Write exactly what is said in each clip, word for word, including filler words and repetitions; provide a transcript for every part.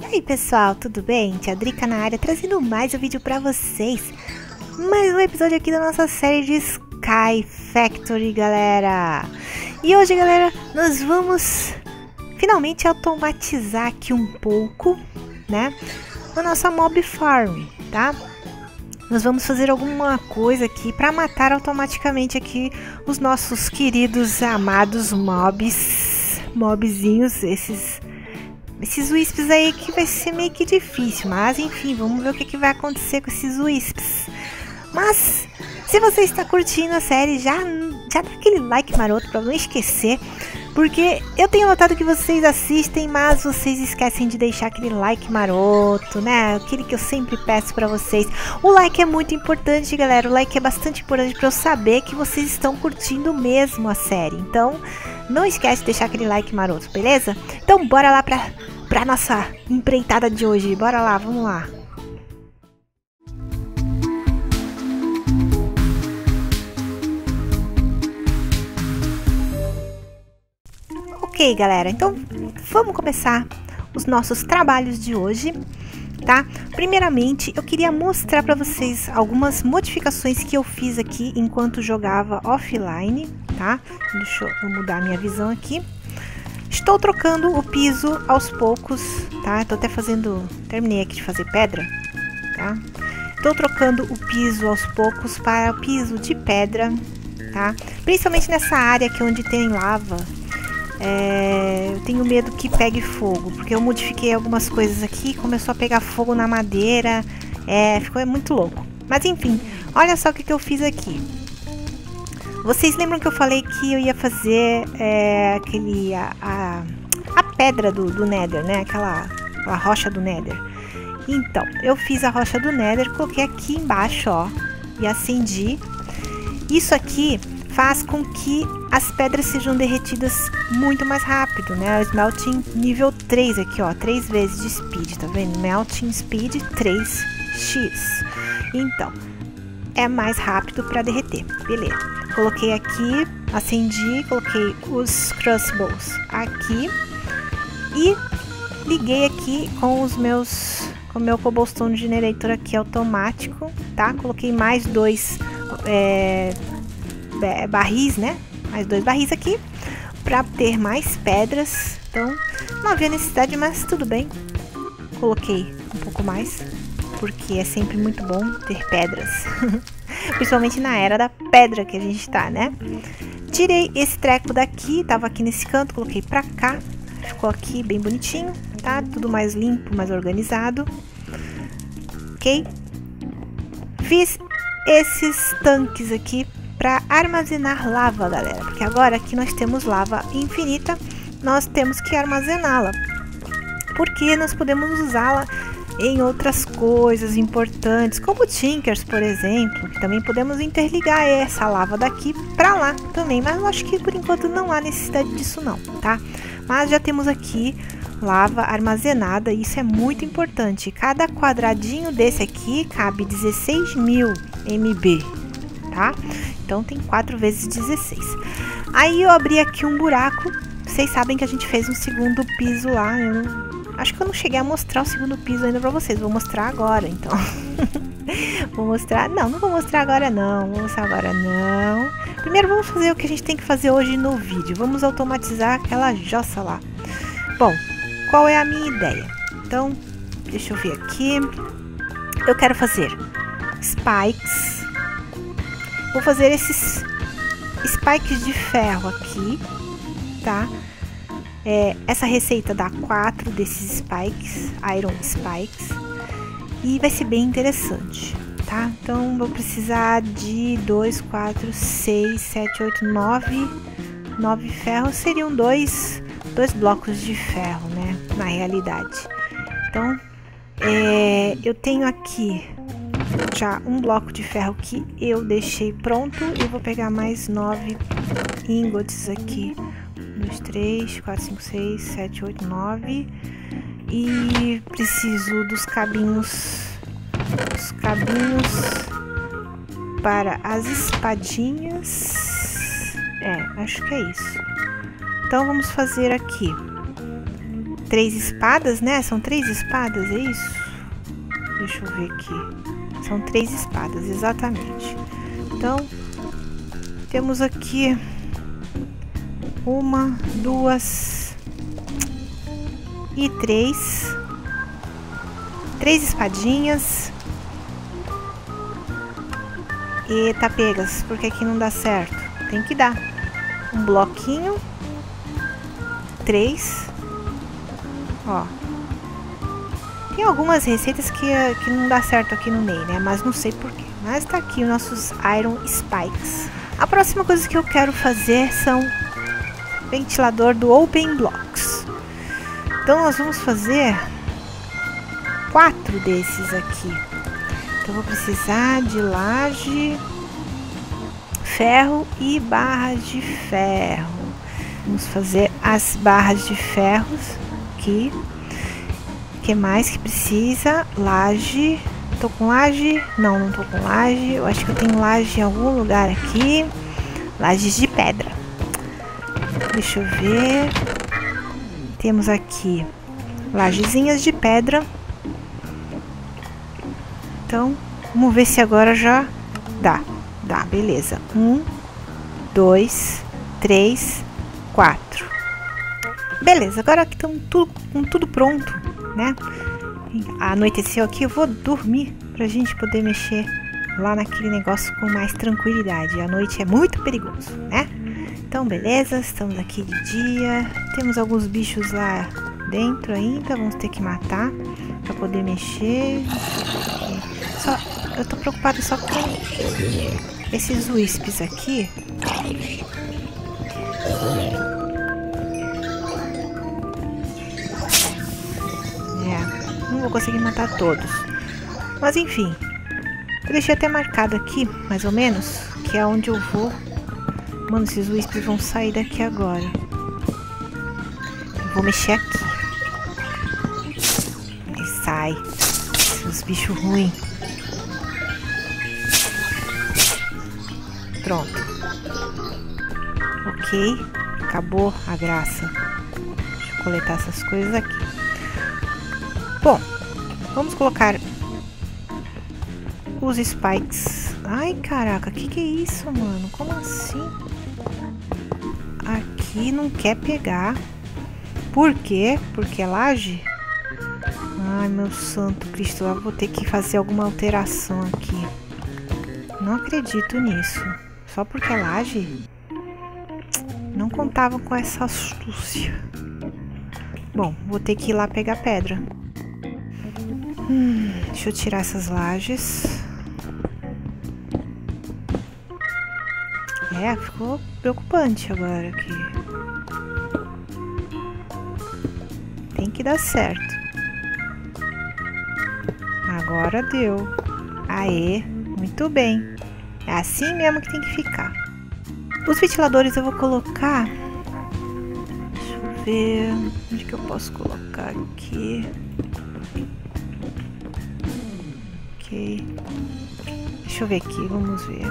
aí pessoal, tudo bem? Tia Drica na área, trazendo mais um vídeo pra vocês. Mais um episódio aqui da nossa série de Sky Factory, galera. E hoje, galera, nós vamos finalmente automatizar aqui um pouco, né, a nossa Mob Farm, tá? Nós vamos fazer alguma coisa aqui para matar automaticamente aqui os nossos queridos, amados mobs, mobzinhos, esses... Esses wisps aí que vai ser meio que difícil, mas enfim, vamos ver o que, que vai acontecer com esses wisps. Mas, se você está curtindo a série, já, já dá aquele like maroto pra não esquecer, porque eu tenho notado que vocês assistem, mas vocês esquecem de deixar aquele like maroto, né? Aquele que eu sempre peço pra vocês. O like é muito importante, galera, o like é bastante importante pra eu saber que vocês estão curtindo mesmo a série. Então, não esquece de deixar aquele like maroto, beleza? Então, bora lá pra... Pra nossa empreitada de hoje. Bora lá, vamos lá. Ok, galera. Então, vamos começar os nossos trabalhos de hoje, tá? Primeiramente, eu queria mostrar pra vocês algumas modificações que eu fiz aqui enquanto jogava offline, tá? Deixa eu mudar minha visão aqui. Estou trocando o piso aos poucos, tá? Estou até fazendo... Terminei aqui de fazer pedra, tá? Estou trocando o piso aos poucos para o piso de pedra, tá? Principalmente nessa área aqui onde tem lava. É... Eu tenho medo que pegue fogo, porque eu modifiquei algumas coisas aqui, começou a pegar fogo na madeira. É, ficou muito louco. Mas enfim, olha só o que, que eu fiz aqui. Vocês lembram que eu falei que eu ia fazer é, aquele, a, a, a pedra do, do Nether, né? Aquela a rocha do Nether. Então, eu fiz a rocha do Nether, coloquei aqui embaixo, ó, e acendi. Isso aqui faz com que as pedras sejam derretidas muito mais rápido, né? O Smelting nível três aqui, ó, três vezes de speed, tá vendo? Melting speed três x. Então, é mais rápido para derreter, beleza. Coloquei aqui, acendi, coloquei os crucibles aqui e liguei aqui com os meus, com o meu cobblestone generator aqui automático, tá? Coloquei mais dois é, barris, né? Mais dois barris aqui para ter mais pedras. Então, não havia necessidade, mas tudo bem. Coloquei um pouco mais, porque é sempre muito bom ter pedras. Principalmente na era da pedra que a gente tá, né? Tirei esse treco daqui, tava aqui nesse canto, coloquei pra cá. Ficou aqui bem bonitinho, tá? Tudo mais limpo, mais organizado. Ok? Fiz esses tanques aqui pra armazenar lava, galera. Porque agora aqui nós temos lava infinita, nós temos que armazená-la. Porque nós podemos usá-la em outras coisas importantes, como Tinkers, por exemplo, que também podemos interligar essa lava daqui para lá também, mas eu acho que por enquanto não há necessidade disso não, tá? Mas já temos aqui lava armazenada, e isso é muito importante. Cada quadradinho desse aqui cabe dezesseis mil M B, tá? Então tem quatro vezes dezesseis. Aí eu abri aqui um buraco, vocês sabem que a gente fez um segundo piso lá, eu não... Acho que eu não cheguei a mostrar o segundo piso ainda pra vocês. Vou mostrar agora, então. Vou mostrar... Não, não vou mostrar agora, não. Vou mostrar agora, não. Primeiro, vamos fazer o que a gente tem que fazer hoje no vídeo. Vamos automatizar aquela jossa lá. Bom, qual é a minha ideia? Então, deixa eu ver aqui. Eu quero fazer spikes. Vou fazer esses spikes de ferro aqui, tá? É, essa receita dá quatro desses spikes, iron spikes, e vai ser bem interessante, tá? Então vou precisar de dois, quatro, seis, sete, oito, nove, nove ferros, seriam dois, dois blocos de ferro, né? Na realidade. Então é, eu tenho aqui já um bloco de ferro que eu deixei pronto, e vou pegar mais nove ingots aqui. um, dois, três, quatro, cinco, seis, sete, oito, nove. E preciso dos cabinhos. Os cabinhos para as espadinhas. É, acho que é isso. Então vamos fazer aqui três espadas, né? São três espadas, é isso? Deixa eu ver aqui. São três espadas, exatamente. Então, temos aqui uma, duas e três. Três espadinhas. Eita, pegas, porque aqui não dá certo. Tem que dar. Um bloquinho. Três. Ó. Tem algumas receitas que, que não dá certo aqui no meio, né? Mas não sei porquê. Mas tá aqui os nossos Iron Spikes. A próxima coisa que eu quero fazer são ventilador do Open Blocks. Então nós vamos fazer quatro desses aqui. Então vou precisar de laje, ferro e barras de ferro. Vamos fazer as barras de ferros aqui. O que mais que precisa? Laje. Tô com laje? Não, não tô com laje. Eu acho que eu tenho laje em algum lugar aqui. Lajes de pedra. Deixa eu ver. Temos aqui lajezinhas de pedra. Então, vamos ver se agora já dá. Dá, beleza. Um, dois, três, quatro. Beleza, agora que estamos tudo, com tudo pronto, né? Anoiteceu aqui, eu vou dormir pra gente poder mexer lá naquele negócio com mais tranquilidade. A noite é muito perigoso, né? Então, beleza, estamos aqui de dia. Temos alguns bichos lá dentro ainda, vamos ter que matar pra poder mexer. Só, eu tô preocupada só com esses wisps aqui. É, não vou conseguir matar todos. Mas enfim, eu deixei até marcado aqui, mais ou menos, que é onde eu vou. Mano, esses wisps vão sair daqui agora. Eu vou mexer aqui. Aí sai. Os bichos ruins. Pronto. Ok. Acabou a graça. Deixa eu coletar essas coisas aqui. Bom, vamos colocar os spikes. Ai, caraca, que que é isso, mano? Como assim? Aqui não quer pegar. Por quê? Porque é laje? Ai, meu santo Cristo, eu vou ter que fazer alguma alteração aqui. Não acredito nisso. Só porque é laje? Não contava com essa astúcia. Bom, vou ter que ir lá pegar pedra. Hum, deixa eu tirar essas lajes. É, ficou preocupante agora aqui. Tem que dar certo. Agora deu. Aê, muito bem. É assim mesmo que tem que ficar. Os ventiladores eu vou colocar. Deixa eu ver. Onde que eu posso colocar aqui? Ok. Deixa eu ver aqui, vamos ver.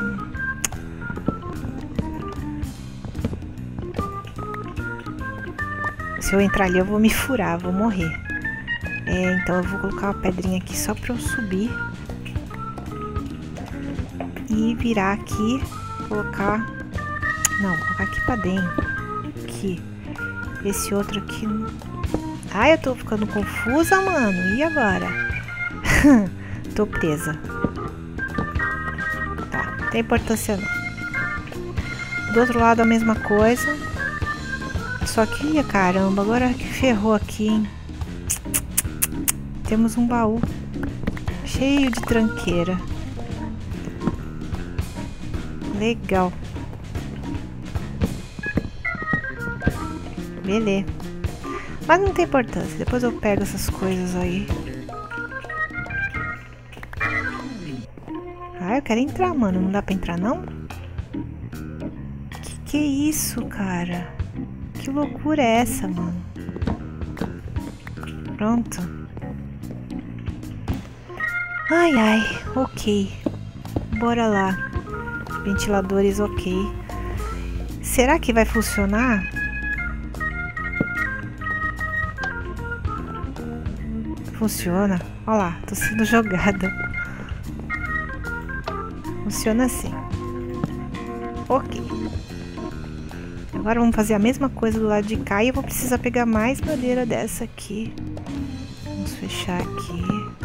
Se eu entrar ali eu vou me furar, vou morrer. É, então eu vou colocar uma pedrinha aqui só pra eu subir. E virar aqui, colocar... Não, colocar aqui pra dentro. Aqui. Esse outro aqui... Ai, eu tô ficando confusa, mano. E agora? Tô presa. Tá, não tem importância não. Do outro lado a mesma coisa. Só que, caramba, agora que ferrou aqui, hein? Temos um baú cheio de tranqueira. Legal. Beleza. Mas não tem importância. Depois eu pego essas coisas aí. Ah, eu quero entrar, mano. Não dá pra entrar, não? Que que é isso, cara? Que loucura é essa, mano? Pronto. Ai, ai. Ok. Bora lá. Ventiladores, ok. Será que vai funcionar? Funciona. Olha lá, tô sendo jogada. Funciona assim. Ok. Agora vamos fazer a mesma coisa do lado de cá e eu vou precisar pegar mais madeira dessa aqui. Vamos fechar aqui.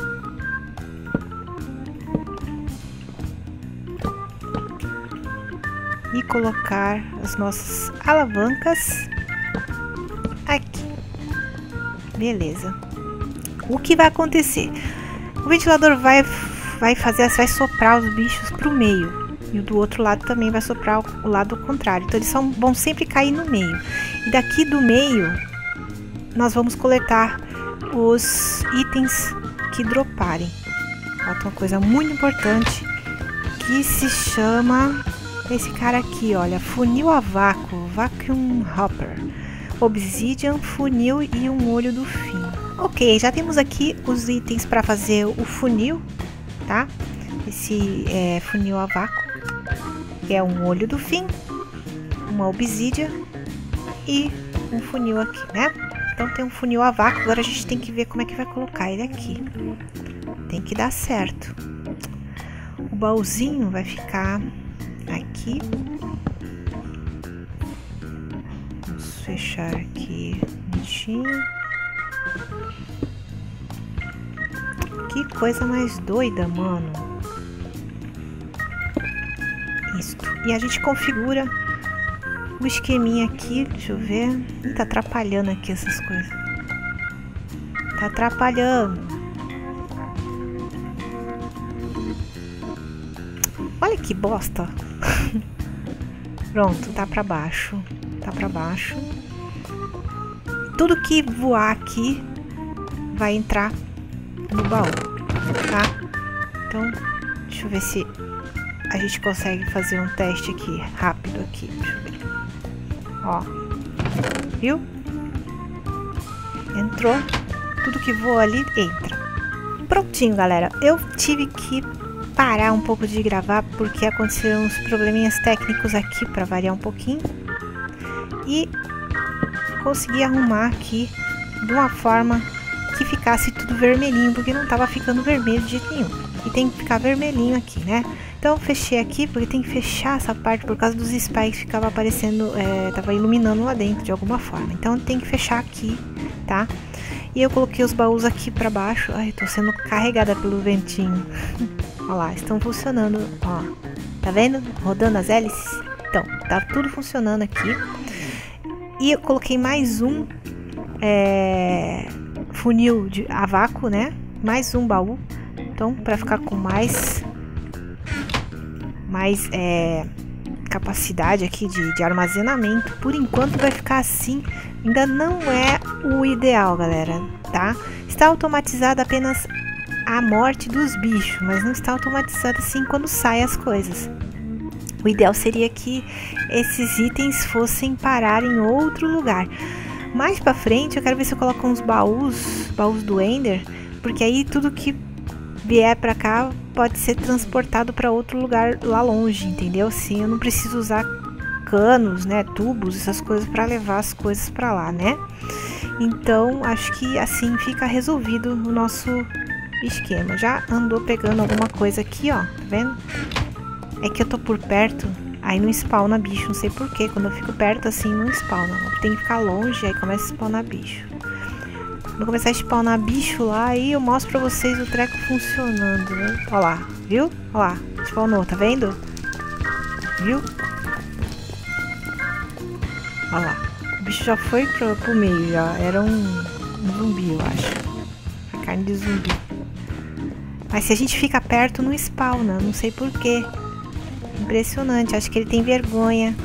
E colocar as nossas alavancas aqui. Beleza. O que vai acontecer? O ventilador vai, vai fazer, vai soprar os bichos para o meio. E o do outro lado também vai soprar o lado contrário. Então eles são, vão sempre cair no meio. E daqui do meio, nós vamos coletar os itens que droparem. Falta uma coisa muito importante que se chama... Esse cara aqui, olha, funil a vácuo, vacuum hopper, obsidian, funil e um olho do fim. Ok, já temos aqui os itens para fazer o funil, tá? Esse é, funil a vácuo, que é um olho do fim, uma obsidian e um funil aqui, né? Então tem um funil a vácuo, agora a gente tem que ver como é que vai colocar ele aqui. Tem que dar certo. O baúzinho vai ficar... aqui, vamos fechar aqui bonitinho. Que coisa mais doida, mano. Isto. E a gente configura o esqueminha aqui, deixa eu ver. Ih, tá atrapalhando aqui essas coisas. Tá atrapalhando. Olha que bosta. Pronto, tá pra baixo. Tá pra baixo. Tudo que voar aqui vai entrar no baú, tá? Então, deixa eu ver se a gente consegue fazer um teste aqui, rápido aqui. Deixa eu ver. Ó. Viu? Entrou. Tudo que voa ali entra. Prontinho, galera. Eu tive que parar um pouco de gravar porque aconteceram uns probleminhas técnicos aqui para variar um pouquinho e consegui arrumar aqui de uma forma que ficasse tudo vermelhinho, porque não tava ficando vermelho de jeito nenhum e tem que ficar vermelhinho aqui, né? Então fechei aqui porque tem que fechar essa parte por causa dos spikes que ficava aparecendo, é, tava iluminando lá dentro de alguma forma, então tem que fechar aqui, tá? E eu coloquei os baús aqui para baixo. Ai, tô sendo carregada pelo ventinho. Olha lá, estão funcionando, ó. Tá vendo? Rodando as hélices. Então, tá tudo funcionando aqui. E eu coloquei mais um é, funil de a vácuo, né? Mais um baú. Então, para ficar com mais mais é, capacidade aqui de, de armazenamento. Por enquanto vai ficar assim. Ainda não é o ideal, galera, tá? Está automatizado apenas a morte dos bichos, mas não está automatizado assim quando saem as coisas. O ideal seria que esses itens fossem parar em outro lugar. Mais pra frente eu quero ver se eu coloco uns baús, baús do Ender, porque aí tudo que vier pra cá pode ser transportado para outro lugar lá longe, entendeu? Assim eu não preciso usar canos, né, tubos, essas coisas para levar as coisas para lá, né? Então acho que assim fica resolvido o nosso esquema. Já andou pegando alguma coisa aqui, ó, tá vendo? É que eu tô por perto, aí não spawna bicho, não sei porquê. Quando eu fico perto assim não spawna, tem que ficar longe, aí começa a spawnar bicho. Quando começar a spawnar bicho lá, aí eu mostro pra vocês o treco funcionando, né? Ó lá, viu? Ó lá, spawnou, tá vendo? Viu? Olha lá, o bicho já foi pro, pro meio, já era um, um zumbi, eu acho. A carne de zumbi. Mas se a gente fica perto, não spawna, não sei porquê. Impressionante, acho que ele tem vergonha.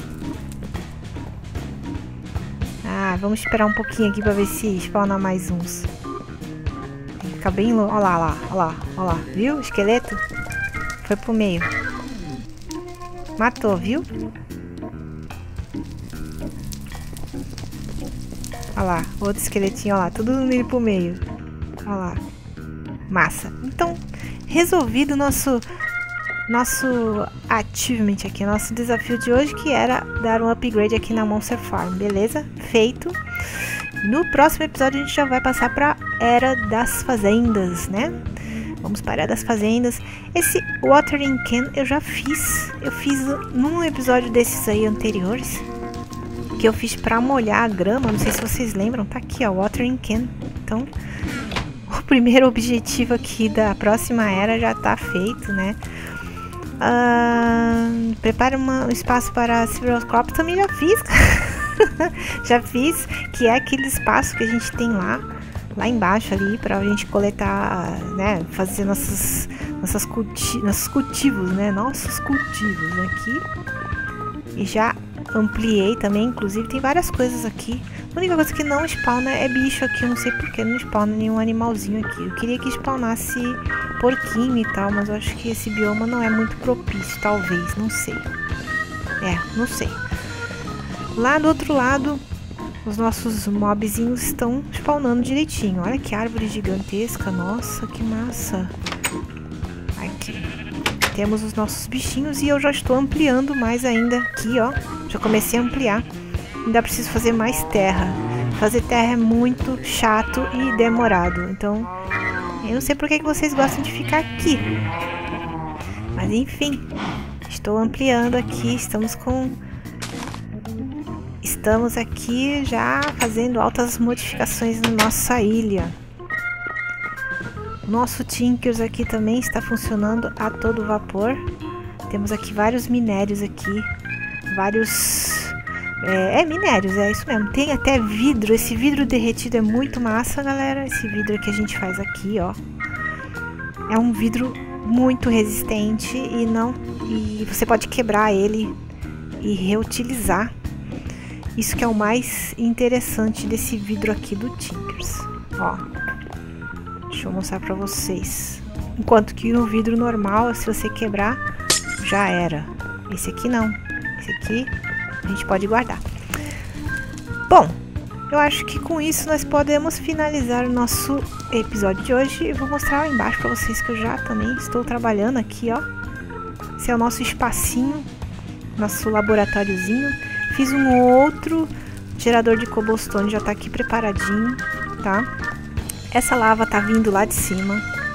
Ah, vamos esperar um pouquinho aqui pra ver se spawna mais uns. Tem que ficar bem longe. Olha lá, olha lá, olha lá, olha lá, viu? O esqueleto foi pro meio. Matou, viu? Olha lá, outro esqueletinho, olha lá, tudo indo pro meio. Olha lá. Massa. Então, resolvido o nosso, nosso achievement aqui, nosso desafio de hoje, que era dar um upgrade aqui na Monster Farm, beleza? Feito. No próximo episódio a gente já vai passar para Era das Fazendas, né? Vamos para a Era das Fazendas. Esse Watering Can eu já fiz. Eu fiz num episódio desses aí anteriores, que eu fiz para molhar a grama. Não sei se vocês lembram. Tá aqui, ó, Watering Can. Então, o primeiro objetivo aqui da próxima era já tá feito, né? Uh, prepara uma, um espaço para Cereal Crop. Também já fiz. Já fiz, que é aquele espaço que a gente tem lá, lá embaixo ali, pra gente coletar, né, fazer nossos, nossas culti nossos cultivos, né, nossos cultivos aqui. E já ampliei também, inclusive tem várias coisas aqui. A única coisa que não spawna é bicho aqui, eu não sei porque não spawna nenhum animalzinho aqui. Eu queria que spawnasse porquinho e tal, mas eu acho que esse bioma não é muito propício, talvez, não sei. É, não sei. Lá do outro lado, os nossos mobzinhos estão spawnando direitinho. Olha que árvore gigantesca. Nossa, que massa. Aqui. Temos os nossos bichinhos e eu já estou ampliando mais ainda aqui, ó. Já comecei a ampliar. Ainda preciso fazer mais terra. Fazer terra é muito chato e demorado. Então, eu não sei por que vocês gostam de ficar aqui. Mas enfim, estou ampliando aqui. Estamos com... Estamos aqui já fazendo altas modificações na nossa ilha. Nosso Tinkers aqui também está funcionando a todo vapor. Temos aqui vários minérios aqui. Vários... É, é minérios, é isso mesmo. Tem até vidro. Esse vidro derretido é muito massa, galera. Esse vidro que a gente faz aqui, ó. É um vidro muito resistente e não... E você pode quebrar ele e reutilizar. Isso que é o mais interessante desse vidro aqui do Tinkers. Ó, deixa eu mostrar pra vocês. Enquanto que no vidro normal, se você quebrar, já era. Esse aqui não. Esse aqui a gente pode guardar. Bom, eu acho que com isso nós podemos finalizar o nosso episódio de hoje. Eu vou mostrar lá embaixo pra vocês que eu já também estou trabalhando aqui, ó. Esse é o nosso espacinho, nosso laboratóriozinho. Fiz um outro gerador de cobblestone, já tá aqui preparadinho, tá? Essa lava tá vindo lá de cima.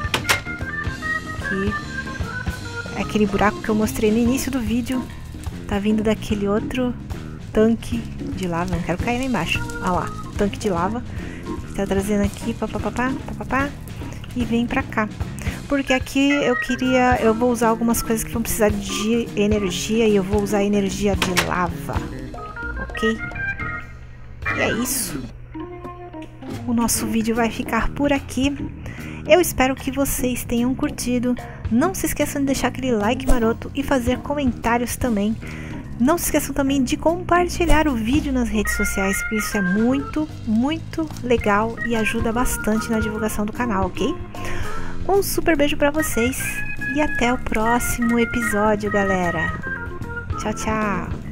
Aqui. É aquele buraco que eu mostrei no início do vídeo. Tá vindo daquele outro tanque de lava. Não quero cair lá embaixo. Olha lá, tanque de lava. Tá trazendo aqui, papapá, papapá. E vem pra cá. Porque aqui eu queria... Eu vou usar algumas coisas que vão precisar de energia. E eu vou usar energia de lava. Ok? E é isso. O nosso vídeo vai ficar por aqui. Eu espero que vocês tenham curtido. Não se esqueçam de deixar aquele like maroto e fazer comentários também. Não se esqueçam também de compartilhar o vídeo nas redes sociais, porque isso é muito, muito legal e ajuda bastante na divulgação do canal, ok? Um super beijo pra vocês e até o próximo episódio, galera. Tchau, tchau.